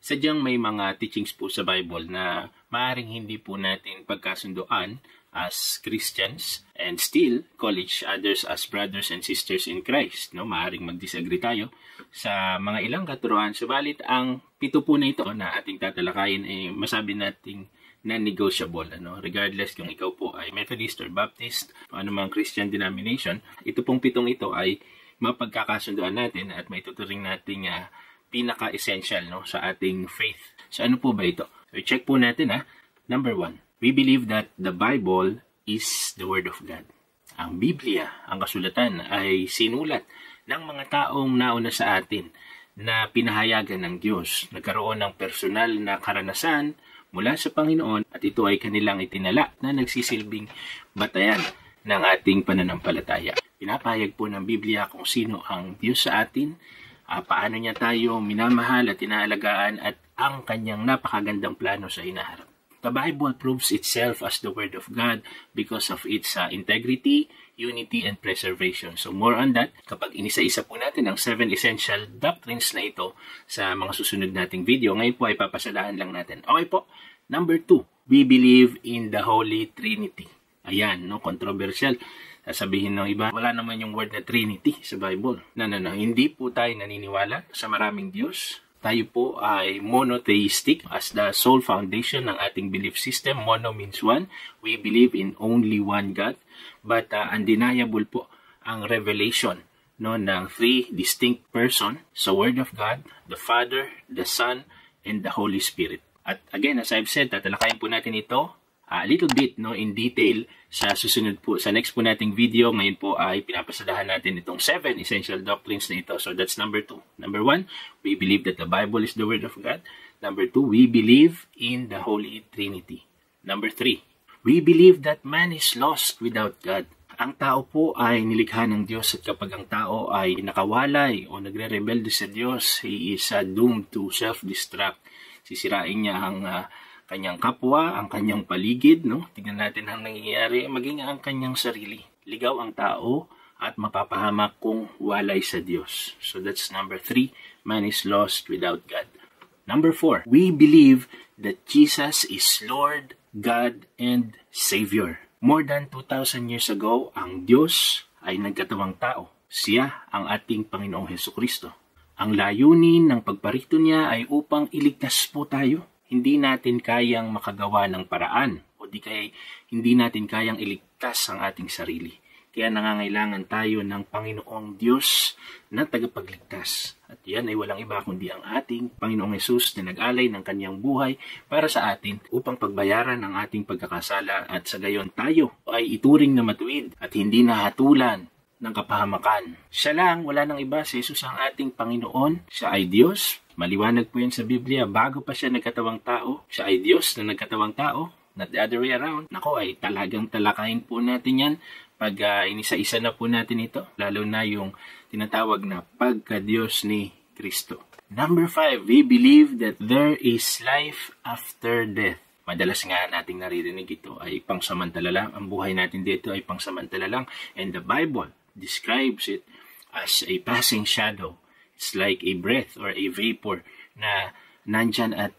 sadyang may mga teachings po sa Bible na maaaring hindi po natin pagkasunduan as Christians and still call each others as brothers and sisters in Christ. No? Maaaring mag-disagree tayo sa mga ilang katuruan. Subalit ang 7 po na ito na ating tatalakayin ay masabi nating non-negotiable. Regardless kung ikaw po ay Methodist or Baptist o anumang Christian denomination, ito pong 7 ito ay mapagkakasunduan natin at maituturing nating pinaka-essential sa ating faith. So ano po ba ito? So check po natin Number 1, we believe that the Bible is the Word of God. Ang Biblia, ang kasulatan ay sinulat ng mga taong nauna sa atin na pinahayagan ng Diyos. Nagkaroon ng personal na karanasan mula sa Panginoon at ito ay kanilang itinala na nagsisilbing batayan ng ating pananampalataya. Pinapahayag po ng Biblia kung sino ang Diyos sa atin, paano niya tayo minamahal at inaalagaan at ang kanyang napakagandang plano sa hinaharap. The Bible proves itself as the Word of God because of its integrity, unity, and preservation. So more on that, kapag inisa-isa po natin ang 7 essential doctrines na ito sa mga susunod nating video. Ngayon po ay papasadahan lang natin. Okay po, number 2, we believe in the Holy Trinity. Ayan, controversial. Sasabihin ng iba, wala naman yung word na Trinity sa Bible. No. Hindi po tayo naniniwala sa maraming Diyos. Tayo po ay monotheistic as the sole foundation ng ating belief system. Mono means one. We believe in only one God. But undeniable po ang revelation ng 3 distinct person sa Word of God, the Father, the Son, and the Holy Spirit. At again, as I've said, tatalakayin po natin ito a little bit in detail sa susunod po, sa next po nating video. Ngayon po ay pinapasadahan natin itong 7 essential doctrines na ito. So that's number 2. Number 1, we believe that the Bible is the Word of God. Number 2, we believe in the Holy Trinity. Number 3, we believe that man is lost without God. Ang tao po ay nilikha ng Diyos at kapag ang tao ay nakawalay o nagre-rebelde sa Diyos, he is doomed to self-destruct. Sisirain niya ang kanyang kapwa, ang kanyang paligid, Tingnan natin ang nangyayari, maging ang kanyang sarili. Ligaw ang tao at mapapahamak kung walay sa Diyos. So that's number 3, man is lost without God. Number 4, we believe that Jesus is Lord, God, and Savior. More than 2,000 years ago, ang Diyos ay nagkatawang tao. Siya ang ating Panginoong Hesukristo. Ang layunin ng pagparito niya ay upang iligtas po tayo. Hindi natin kayang makagawa ng paraan o di kaya hindi natin kayang iligtas ang ating sarili. Kaya nangangailangan tayo ng Panginoong Diyos na tagapagligtas. At yan ay walang iba kundi ang ating Panginoong Hesus na nag-alay ng kanyang buhay para sa atin upang pagbayaran ang ating pagkakasala at sa gayon tayo ay ituring na matuwid at hindi nahatulan ng kapahamakan. Siya lang, wala nang iba, si Jesus ang ating Panginoon. Siya ay Diyos. Maliwanag po yan sa Biblia. Bago pa siya nagkatawang tao, siya ay Diyos na nagkatawang tao. Not the other way around. Nako, ay talagang talakayin po natin yan pag inisa-isa na po natin ito. Lalo na yung tinatawag na pagka-Diyos ni Kristo. Number 5, we believe that there is life after death. Madalas nga nating naririnig ito ay pangsamantala lang. Ang buhay natin dito ay pangsamantala lang. And the Bible describes it as a passing shadow. It's like a breath or a vapor na nandyan at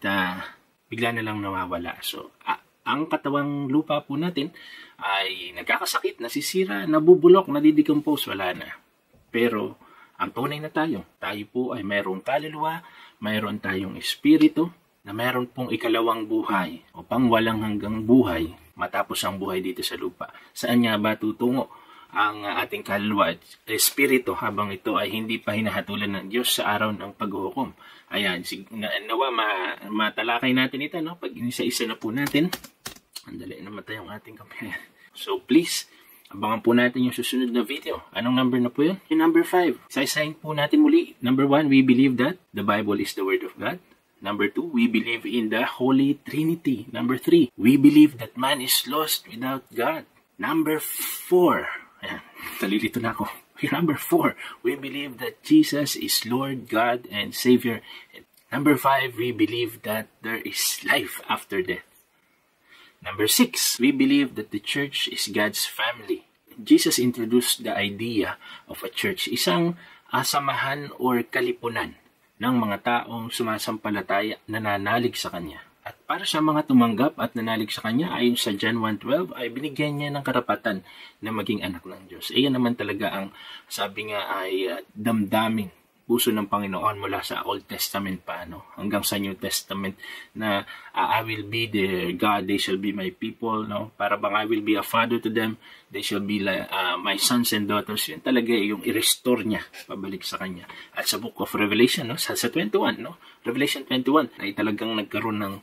bigla na lang nawawala. So, ang katawang lupa po natin ay nagkakasakit, nasisira, nabubulok, nadidecompose, wala na. Pero, ang tunay na tayo po ay mayroong kaluluwa, mayroon tayong espiritu, na mayroon pong ikalawang buhay o pangwalang hanggang buhay matapos ang buhay dito sa lupa. Saan nga ba tutungo ang ating kaluluwa at espiritu habang ito ay hindi pa hinahatulan ng Diyos sa araw ng paghuhukom? Ayan, nawa matalakay natin ito, Pag inisa-isa na po natin, andali namatay ang ating kamay. So please, abangan po natin yung susunod na video. Anong number na po yun? Yung number 5. Isa-isahin po natin muli. Number 1, we believe that the Bible is the Word of God. Number 2, we believe in the Holy Trinity. Number 3, we believe that man is lost without God. Number 4, ayan, talilito na ako. Number 4, we believe that Jesus is Lord, God, and Savior. Number 5, we believe that there is life after death. Number 6, we believe that the church is God's family. Jesus introduced the idea of a church, isang samahan or kalipunan ng mga taong sumasampalataya, nananalig sa Kanya. At para sa mga tumanggap at nanalig sa Kanya, ayon sa John 1:12, ay binigyan niya ng karapatan na maging anak ng Diyos. Iyan naman talaga ang sabi nga ay damdamin puso ng Panginoon mula sa Old Testament pa, no? Hanggang sa New Testament na I will be their God, they shall be my people, no? Para bang I will be a father to them, they shall be like, my sons and daughters. Yun talaga yung i-restore niya pabalik sa Kanya. At sa Book of Revelation, no? sa 21, no? Revelation 21 ay talagang nagkaroon ng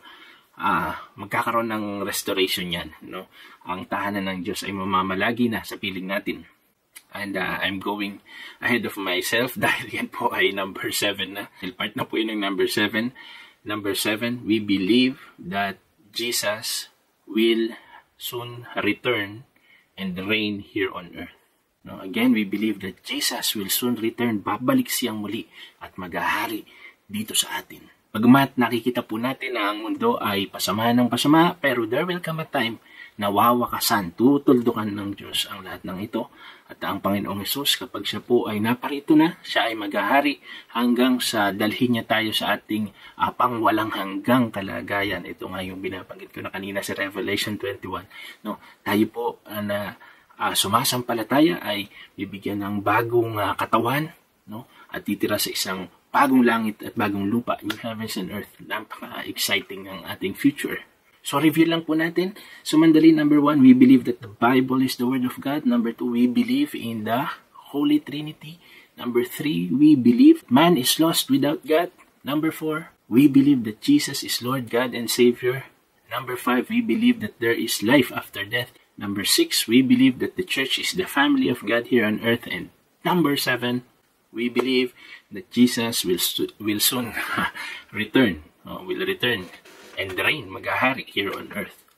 magkakaroon ng restoration yan, no? Ang tahanan ng Diyos ay mamamalagi na sa piling natin. And I'm going ahead of myself dahil yan po ay number 7 na. Part na po yun ng number 7. Number 7, we believe that Jesus will soon return and reign here on earth. No, again, we believe that Jesus will soon return. Babalik siyang muli at maghahari dito sa atin. Bagamat nakikita po natin na ang mundo ay pasama ng pasama, pero there will come a time na wawakasan, tutuldukan ng Diyos ang lahat ng ito. At ang Panginoong Hesus, kapag siya po ay naparito na, siya ay maghahari hanggang sa dalhin niya tayo sa ating pangwalang hanggang kalagayan. Ito nga yung binabanggit ko na kanina sa Revelation 21. No, tayo po na sumasampalataya ay bibigyan ng bagong katawan, no? At titira sa isang bagong langit at bagong lupa, new heavens and earth. Napaka-exciting ng ating future. So, review lang po natin. So, mandali, number 1, we believe that the Bible is the Word of God. Number 2, we believe in the Holy Trinity. Number 3, we believe man is lost without God. Number 4, we believe that Jesus is Lord, God, and Savior. Number 5, we believe that there is life after death. Number 6, we believe that the church is the family of God here on earth. And number 7, we believe that Jesus will soon return. Will return and reign, maghahari here on earth.